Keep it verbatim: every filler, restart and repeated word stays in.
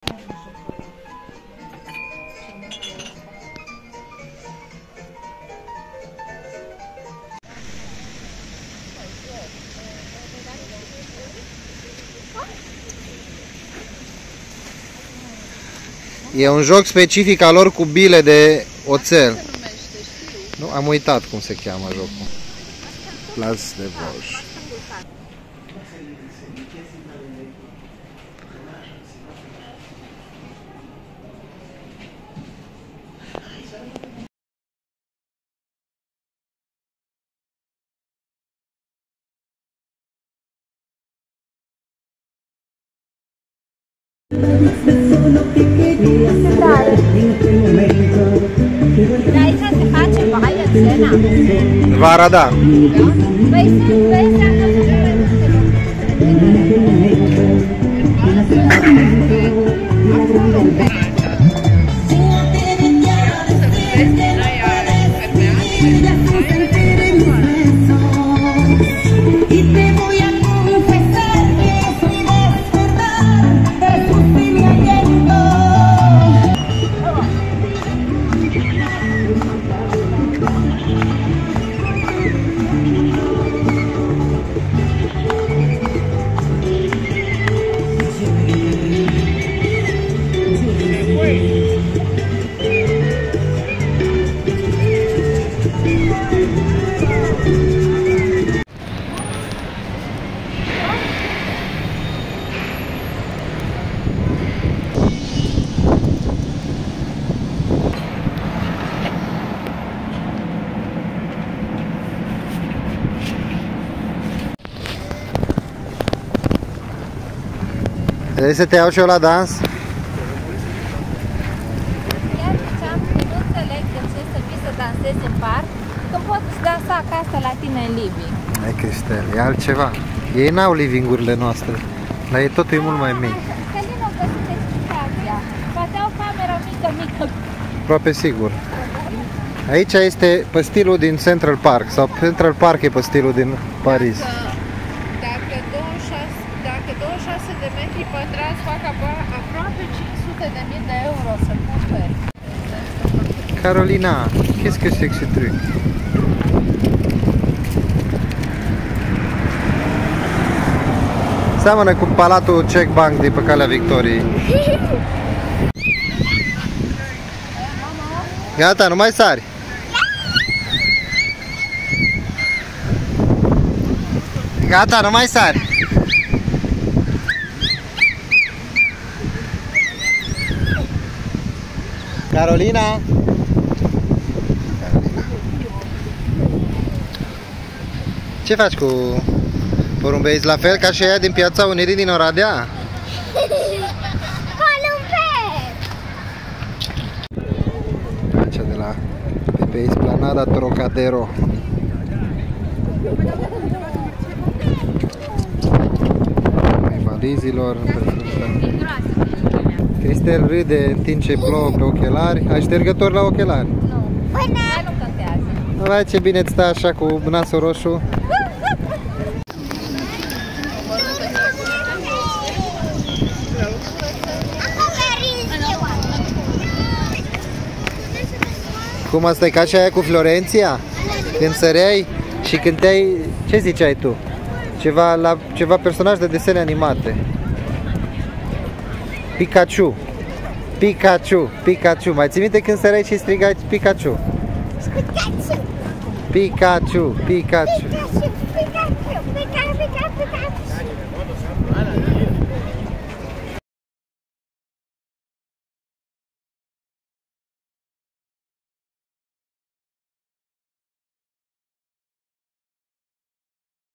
E un joc specific al lor cu bile de oțel. Nu, am uitat cum se cheamă jocul. Plas de Vosges. Da, aici se face baia, cena. Vara, da. Păi se vezi Vrei să te iau și eu la dans? Iar ziceam că nu înțeleg de ce să vii să dansezi în parc, când poți dansa acasă la tine în living. Hai, Cristel, e altceva. Ei n-au living-urile noastre. La ei totul e mult mai mic. Călin, o găsit explicația. Poate au cameră mică, mică. Aproape sigur. Aici este pe stilul din Central Park. Sau Central Park e pe stilul din Paris. Dacă douăzeci și șase, dacă douăzeci și șase de metri pătrați fac aproape cinci sute de mii de euro să cumperi. Carolina, qu'est-ce que c'est que ce truc? Seamănă cu Palatul Czech Bank de pe Calea Victoriei. Gata, nu mai sari. Gata, nu mai sari. Carolina. Ce faci cu porumbei? La fel ca și aia din Piața Unirii din Oradea? Aici de la pe, pe Esplanada Trocadero. Mai valizilor. Cristel râde în timp ce plouă pe ochelari. Ai ștergător la ochelari? Nu. Păi nu contează. Vai, ce bine îți stă așa cu nasul roșu. Cum asta e ca și aia cu Florenția? Când săreai și cânteai, ce ziceai tu? Ceva, la, ceva personaj de desene animate. Pikachu. Pikachu, Pikachu. Mai ții minte când săreai și strigai Pikachu? Pikachu. Pikachu, Pikachu. Pikachu, Pikachu.